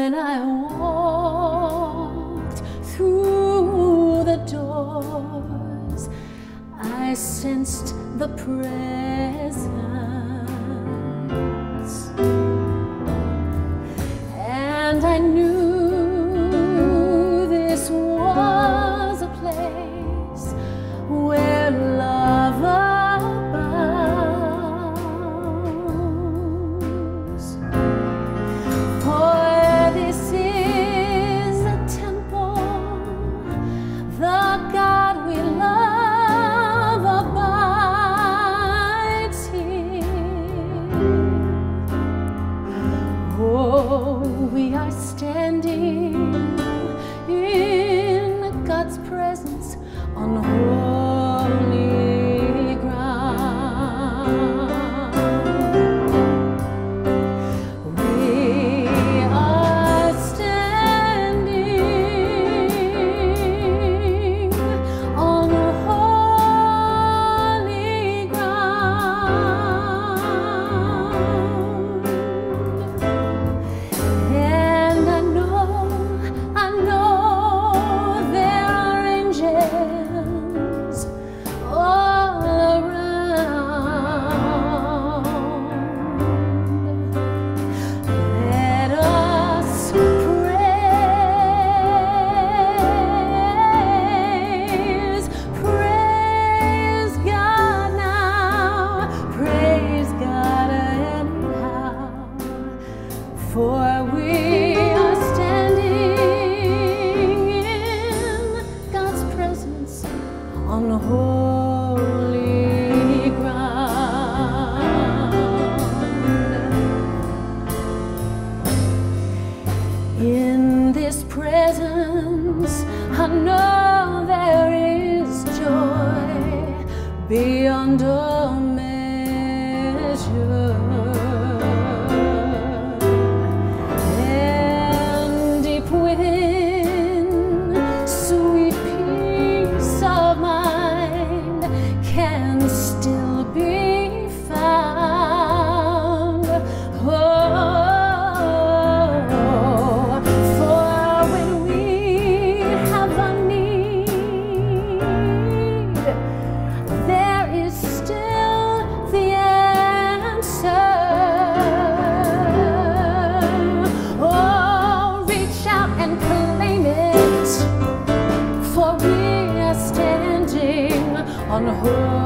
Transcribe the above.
when I walked through the doors, I sensed the presence, and I knew this was a place where love abounds. For this is a temple, the God we love abides here. Oh, we are standing in God's presence on holy ground. We are standing on holy ground. And I know there are angels all around. Let us praise God now, praise God anyhow, for we are standing in God's presence on holy ground. In this presence, I know there is joy beyond all measure. And deep within, sweet peace of mind can still be found. Oh, for when we have a need, there is still the answer. Oh, reach out and claim it, for we are standing on holy